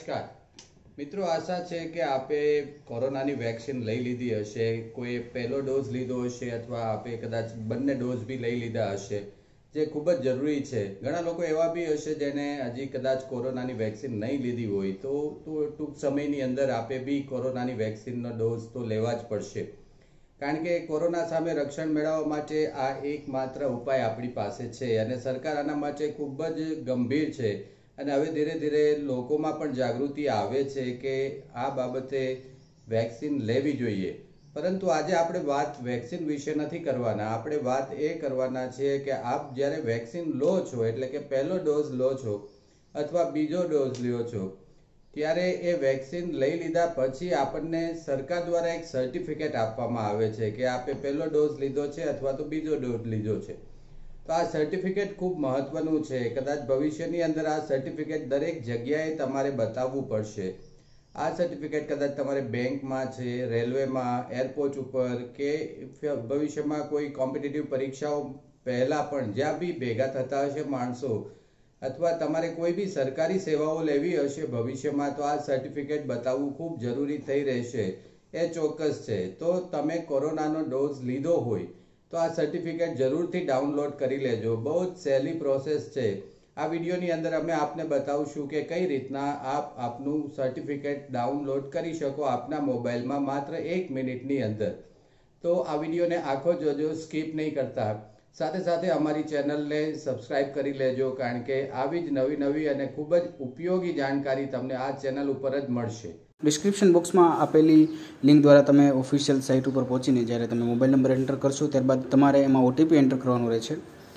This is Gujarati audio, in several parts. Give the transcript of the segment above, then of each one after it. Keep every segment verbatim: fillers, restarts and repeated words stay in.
નમસ્કાર મિત્રો, આશા છે કે આપે કોરોનાની વેક્સિન લઈ લીધી હશે, કોઈ પહેલો ડોઝ લીધો હશે અથવા આપે કદાચ બંને ડોઝ બી લઈ લીધા હશે, જે ખૂબ જ જરૂરી છે. ઘણા લોકો એવા બી હશે જેને હજી કદાચ કોરોનાની વેક્સિન નહીં લીધી હોય, તો ટૂંક સમયની અંદર આપે બી કોરોનાની વેક્સિનનો ડોઝ તો લેવા જ પડશે, કારણ કે કોરોના સામે રક્ષણ મેળવવા માટે આ એકમાત્ર ઉપાય આપણી પાસે છે અને સરકાર આના માટે ખૂબ જ ગંભીર છે. અને હવે ધીરે ધીરે લોકોમાં પણ જાગૃતિ આવે છે કે આ બાબતે વેક્સિન લેવી જોઈએ. પરંતુ આજે આપણે વાત વેક્સિન વિશે નથી કરવાના. આપણે વાત એ કરવાના છે કે આપ જ્યારે વેક્સિન લો છો, એટલે કે પહેલો ડોઝ લો છો અથવા બીજો ડોઝ લ્યો છો, ત્યારે એ વેક્સિન લઈ લીધા પછી આપણને સરકાર દ્વારા એક સર્ટિફિકેટ આપવામાં આવે છે કે આપે પહેલો ડોઝ લીધો છે અથવા તો બીજો ડોઝ લીધો છે. તો આ સર્ટિફિકેટ ખૂબ મહત્વનું છે. કદાચ ભવિષ્યની અંદર આ સર્ટિફિકેટ દરેક જગ્યાએ તમારે બતાવવું પડશે. આ સર્ટિફિકેટ કદાચ તમારે બેંકમાં છે, રેલવેમાં, એરપોર્ટ ઉપર કે ભવિષ્યમાં કોઈ કોમ્પિટિટિવ પરીક્ષાઓ પહેલાં પણ જ્યાં બી ભેગા થતા હશે માણસો, અથવા તમારે કોઈ બી સરકારી સેવાઓ લેવી હશે ભવિષ્યમાં, તો આ સર્ટિફિકેટ બતાવવું ખૂબ જરૂરી થઈ રહેશે. એ ચોક્કસ છે. તો તમે કોરોનાનો ડોઝ લીધો હોય તો આ સર્ટિફિકેટ જરૂરથી ડાઉનલોડ કરી લેજો. બહુ જ સહેલી પ્રોસેસ છે. આ વિડીયોની અંદર અમે આપને બતાવશું કે કઈ રીતના આપ આપનું સર્ટિફિકેટ ડાઉનલોડ કરી શકો આપના મોબાઈલમાં માત્ર એક મિનિટની અંદર. તો આ વિડીયોને આખો જોજો, સ્કીપ નહીં કરતા. સાથે સાથે અમારી ચેનલને સબસ્ક્રાઇબ કરી લેજો, કારણ કે આવી જ નવી નવી અને ખૂબ જ ઉપયોગી જાણકારી તમને આ ચેનલ ઉપર જ મળશે. ડિસ્ક્રિપ્શન બોક્સમાં આપેલી લિંક દ્વારા તમે ઓફિશિયલ સાઇટ ઉપર પહોંચીને જ્યારે તમે મોબાઈલ નંબર એન્ટર કરશો, ત્યારબાદ તમારે એમાં ઓટીપી એન્ટર કરવાનું રહે છે.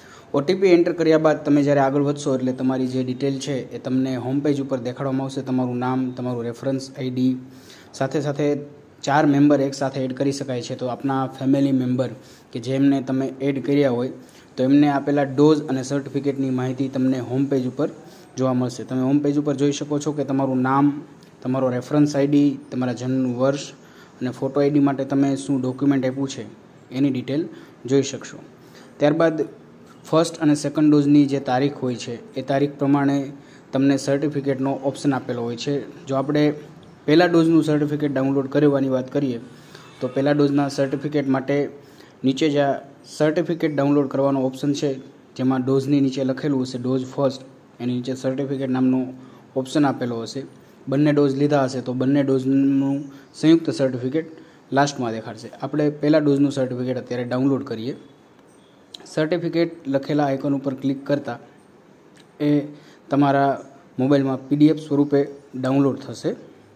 ઓટીપી એન્ટર કર્યા બાદ તમે જ્યારે આગળ વધશો એટલે તમારી જે ડિટેલ છે એ તમને હોમ પેજ ઉપર દેખાડવામાં આવશે. તમારું નામ, તમારું રેફરન્સ આઈડી, સાથે સાથે ચાર મેમ્બર એક સાથે એડ કરી શકાય છે. તો આપના ફેમિલી મેમ્બર કે જેમને તમે એડ કર્યા હોય તો એમને આપેલા ડોઝ અને સર્ટિફિકેટની માહિતી તમને હોમ પેજ ઉપર જોવા મળશે. તમે હોમ પેજ ઉપર જોઈ શકો છો કે તમારું નામ, તમારો રેફરન્સ આઈડી, તમારા જન્મનું વર્ષ અને ફોટો આઈડી માટે તમે શું ડોક્યુમેન્ટ આપ્યું છે એની ડિટેલ જોઈ શકશો. ત્યારબાદ ફર્સ્ટ અને સેકન્ડ ડોઝની જે તારીખ હોય છે એ તારીખ પ્રમાણે તમને સર્ટિફિકેટનો ઓપ્શન આપેલો હોય છે. જો આપણે પહેલા ડોઝનું સર્ટિફિકેટ ડાઉનલોડ કરવાની વાત કરીએ તો પહેલા ડોઝના સર્ટિફિકેટ માટે નીચે જે સર્ટિફિકેટ ડાઉનલોડ કરવાનો ઓપ્શન છે, જેમાં ડોઝની નીચે લખેલું હશે ડોઝ ફર્સ્ટ, એની નીચે સર્ટિફિકેટ નામનો ઓપ્શન આપેલો હશે. બંને ડોઝ લીધા હશે તો બંને ડોઝનું સંયુક્ત સર્ટિફિકેટ લાસ્ટમાં દેખાડશે. આપણે પહેલા ડોઝનું સર્ટિફિકેટ અત્યારે ડાઉનલોડ કરીએ. સર્ટિફિકેટ લખેલા આઇકોન ઉપર ક્લિક કરતાં એ તમારા મોબાઈલમાં પીડીએફ સ્વરૂપે ડાઉનલોડ થશે.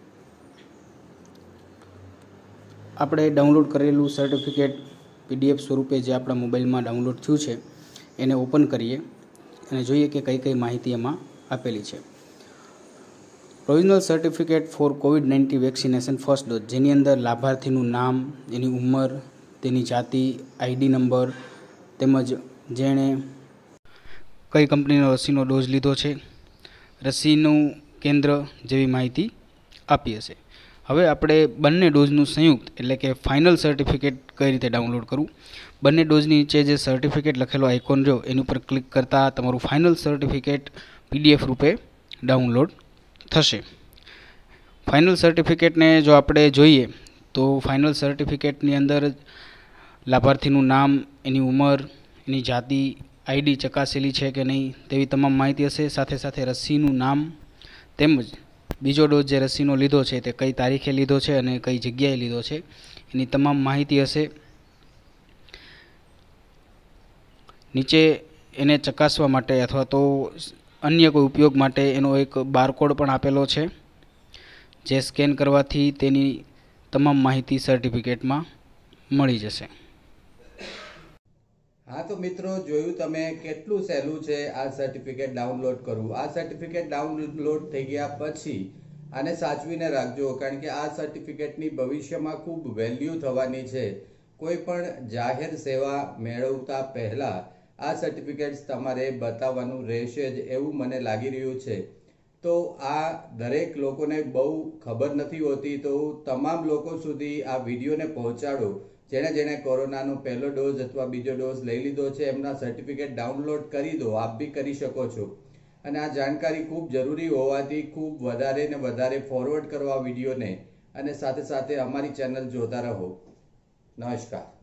આપણે ડાઉનલોડ કરેલું સર્ટિફિકેટ પીડીએફ સ્વરૂપે જે આપણા મોબાઈલમાં ડાઉનલોડ થયું છે એને ઓપન કરીએ અને જોઈએ કે કઈ કઈ માહિતી એમાં આપેલી છે. Provisional certificate for covid nineteen vaccination first dose, જેની અંદર લાભાર્થીનું નામ, એની ઉંમર, તેની જાતિ, આઈડી નંબર તેમજ જેણે કઈ કંપનીનો રસીનો ડોઝ લીધો છે, રસીનું કેન્દ્ર જેવી માહિતી આપી હશે. હવે આપણે બંને ડોઝનું સંયુક્ત એટલે કે ફાઇનલ સર્ટિફિકેટ કઈ રીતે ડાઉનલોડ કરવું. બંને ડોઝની નીચે જે સર્ટિફિકેટ લખેલો આઇકોન રહ્યો એની ઉપર ક્લિક કરતાં તમારું ફાઇનલ સર્ટિફિકેટ પીડીએફ રૂપે ડાઉનલોડ થશે. ફાઇનલ સર્ટિફિકેટને જો આપણે જોઈએ તો ફાઇનલ સર્ટિફિકેટની અંદર લાભાર્થીનું નામ, એની ઉંમર, એની જાતિ, આઈડી ચકાસેલી છે કે નહીં તેવી તમામ માહિતી હશે. સાથે સાથે રસીનું નામ તેમજ બીજો ડોઝ જે રસીનો લીધો છે તે કઈ તારીખે લીધો છે અને કઈ જગ્યાએ લીધો છે એની તમામ માહિતી હશે. નીચે એને ચકાસવા માટે અથવા તો અન્ય કોઈ ઉપયોગ માટે એનો એક બારકોડ પણ આપેલો છે, જે સ્કેન કરવાથી તેની તમામ માહિતી સર્ટિફિકેટમાં મળી જશે. હા તો મિત્રો, જોયું તમે કેટલું સહેલું છે આ સર્ટિફિકેટ ડાઉનલોડ કરવું. આ સર્ટિફિકેટ ડાઉનલોડ થઈ ગયા પછી આને સાચવીને રાખજો, કારણ કે આ સર્ટિફિકેટની ભવિષ્યમાં ખૂબ વેલ્યુ થવાની છે. કોઈ પણ જાહેર સેવા મેળવતા પહેલા આ સર્ટિફિકેટ્સ તમારે બતાવવાનું રહેશે જ એવું મને લાગી રહ્યું છે. તો આ દરેક લોકોને બહુ ખબર નથી હોતી, તો તમામ લોકો સુધી આ વિડીયોને પહોંચાડો. જેણે જેણે કોરોનાનો પહેલો ડોઝ અથવા બીજો ડોઝ લઈ લીધો છે એમના સર્ટિફિકેટ ડાઉનલોડ કરી દો. આપ બી કરી શકો છો. અને આ જાણકારી ખૂબ જરૂરી હોવાથી ખૂબ વધારે ને વધારે ફોરવર્ડ કરો આ વિડીયોને અને સાથે સાથે અમારી ચેનલ જોતા રહો. નમસ્કાર.